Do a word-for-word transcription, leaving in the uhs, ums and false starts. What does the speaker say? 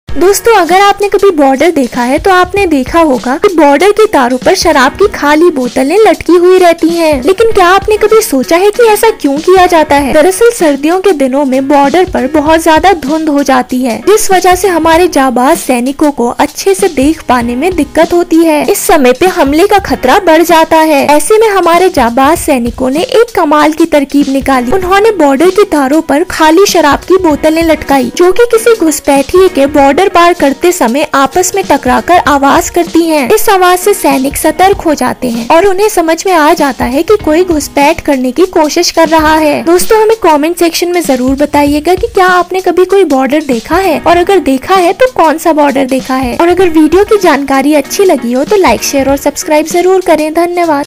दोस्तों, अगर आपने कभी बॉर्डर देखा है तो आपने देखा होगा कि बॉर्डर की तारों पर शराब की खाली बोतलें लटकी हुई रहती हैं। लेकिन क्या आपने कभी सोचा है कि ऐसा क्यों किया जाता है? दरअसल सर्दियों के दिनों में बॉर्डर पर बहुत ज्यादा धुंध हो जाती है, जिस वजह से हमारे जाबाज सैनिकों को अच्छे से देख पाने में दिक्कत होती है। इस समय पे हमले का खतरा बढ़ जाता है। ऐसे में हमारे जाबाज सैनिकों ने एक कमाल की तरकीब निकाली। उन्होंने बॉर्डर की तारों पर खाली शराब की बोतलें लटकाई, जो कि किसी घुसपैठिए के बॉर्डर पार करते समय आपस में टकराकर आवाज करती हैं। इस आवाज से सैनिक सतर्क हो जाते हैं और उन्हें समझ में आ जाता है कि कोई घुसपैठ करने की कोशिश कर रहा है। दोस्तों, हमें कमेंट सेक्शन में जरूर बताइएगा कि क्या आपने कभी कोई बॉर्डर देखा है, और अगर देखा है तो कौन सा बॉर्डर देखा है। और अगर वीडियो की जानकारी अच्छी लगी हो तो लाइक, शेयर और सब्सक्राइब जरूर करें। धन्यवाद।